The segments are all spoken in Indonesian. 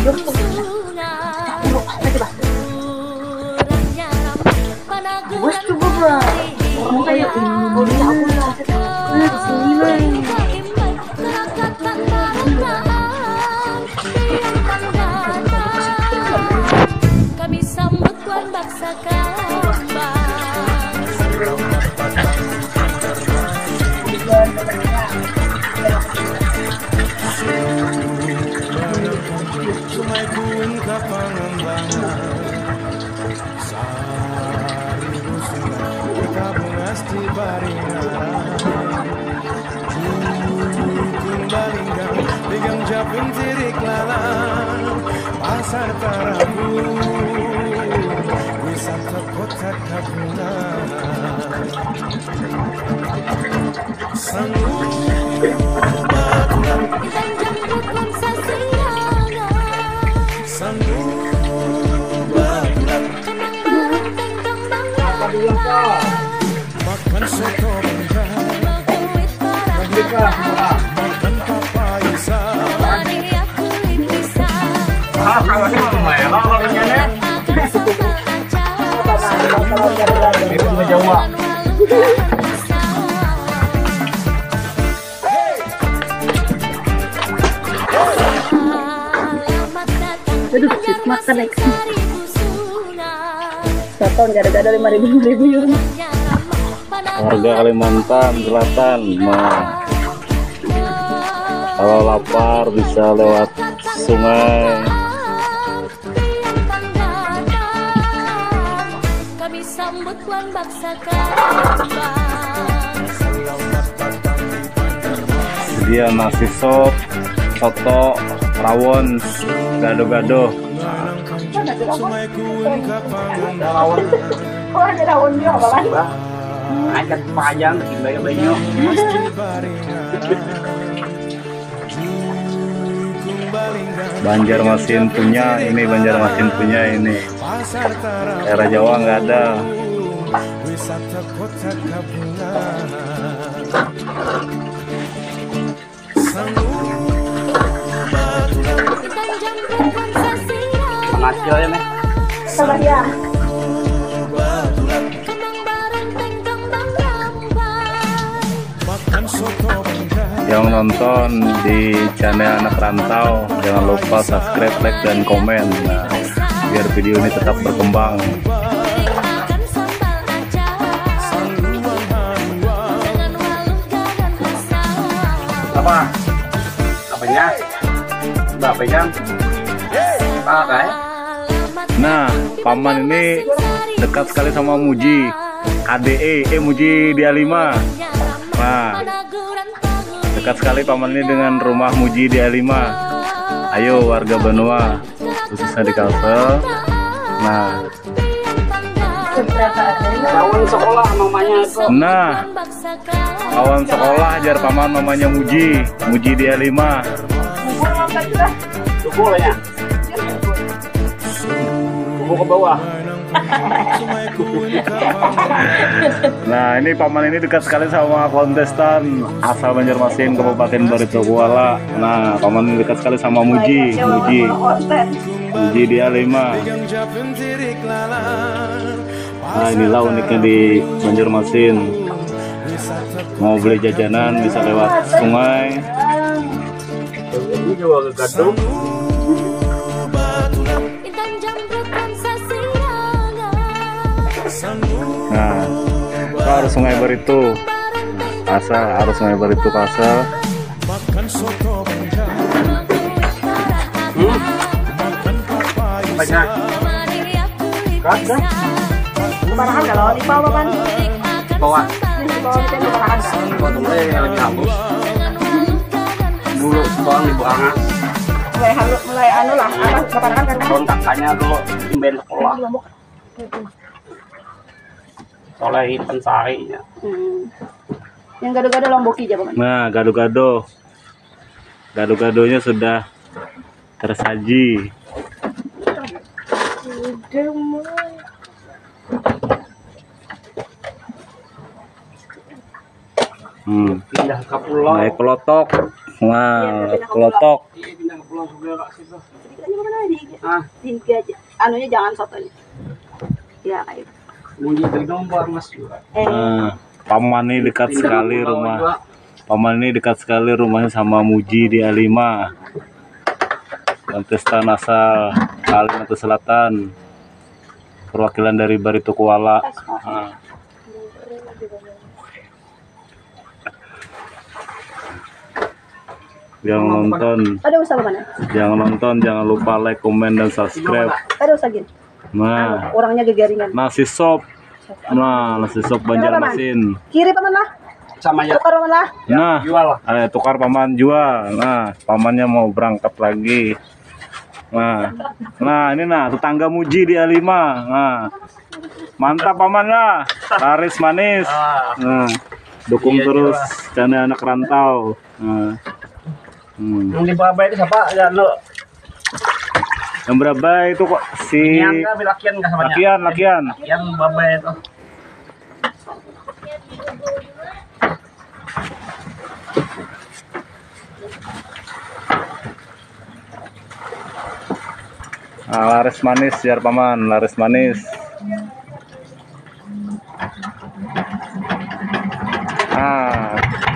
Bos coba bang, orang kayak mau disapu lah. Sini bang. Kami sambut tuan baksa kambang. Pasar Tarabu, wisata kota Kapuna, makan soto makan papaisa. Kalau ini lumayan, kalau ini Jawa. Aduh, makan naik. Soto gado-gado 5.000 euro. Warga Kalimantan Selatan, nah, kalau lapar bisa lewat sungai. Kami sambut tuan baksa kambang. Dia nasi sop, soto, rawon, gado-gado. Oh, ada rawon juga apa? Ajak panjang tinggal banyak. Banjarmasin punya ini, Banjarmasin punya ini. Daerah Jawa nggak ada. Pengajar ya nih. Sabar ya. Yang nonton di channel Anak Rantau, jangan lupa subscribe, like, dan komen, nah, biar video ini tetap berkembang. Apa? Apanya? Bapaknya? Pakai. Nah, paman ini dekat sekali sama Muji, KDE, Muji Dia 5. Nah, dekat sekali paman ini dengan rumah Muji Dia 5. Ayo warga Banua, khususnya di Kalsel. Nah, Kawan sekolah namanya itu. nah, kawan sekolah ajar paman namanya Muji Dia 5. Tubuh ya. Tubuh ke bawah. Nah, ini paman ini dekat sekali sama kontestan asal Banjarmasin, Kabupaten Barito Kuala. Nah, paman ini dekat sekali sama Muji Dia 5. Nah, inilah uniknya di Banjarmasin. Mau beli jajanan bisa lewat sungai. Ini juga gadung. Nah, itu harus Sungai Barito Pasar, harus Sungai Barito Pasar. Banyak. Kagak. Kemarahan kalau di bawah kan? Bawa. Di bawah itu kemarahan kan? Potongnya lagi hapus. Dulu sekolah di Buangas. Mulai anu lah, kemarahan kan? Kontakannya dulu imben sekolah. Soalnya hitam sari ya. Yang gado-gado Lomboki aja bang. Nah, gado-gadonya sudah tersaji. Pindah ke pulau. Naik pelotok. Nah, kelotok. Iya, pindah ke pulau sebelah situ. Sedikit aja mana di anunya jangan sotonya. Ya kayak gitu. Mau jadi domba Mas juga. Nah, paman ini dekat sekali rumah. Paman ini dekat sekali rumahnya sama Muji di A5. Kontestan asal Kalimantan Selatan. Perwakilan dari Barito Kuala. Nah. Jangan nonton, Ada usaha mana? jangan lupa like, komen, dan subscribe. Ada usaha gini. Nah, Orangnya gegaringan. nasi sop. Nah, nasi sop Banjarmasin. Kiri paman lah. Sama ya. Tukar paman lah. Nah, Jual lah. tukar paman jual. Nah, pamannya mau berangkat lagi. Nah ini nah tetangga Muji di A5. Nah, mantap paman lah. Laris manis. Nah, dukung Iya, terus channel anak rantau. Nah. Yang di Babay itu siapa? Ya lo. Yang berapa itu kok si Yang enggak lakian enggak sama lakian. Yang Babay itu. Nah, laris manis biar paman, laris manis. Nah.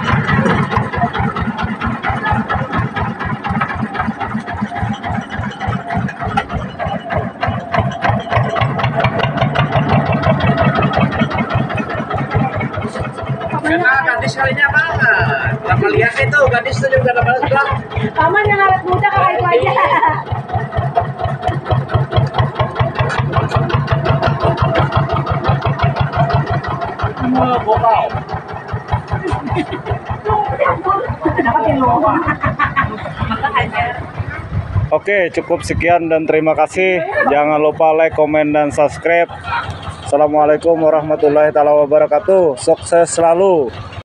Karena gadis kalinya banget. Lama lihat itu gadis itu juga dapat juga. Paman yang awet muda kalau itu aja. Bokal. Oke, cukup sekian dan terima kasih. Jangan lupa like, komen, dan subscribe. Assalamualaikum warahmatullahi wabarakatuh. Sukses selalu.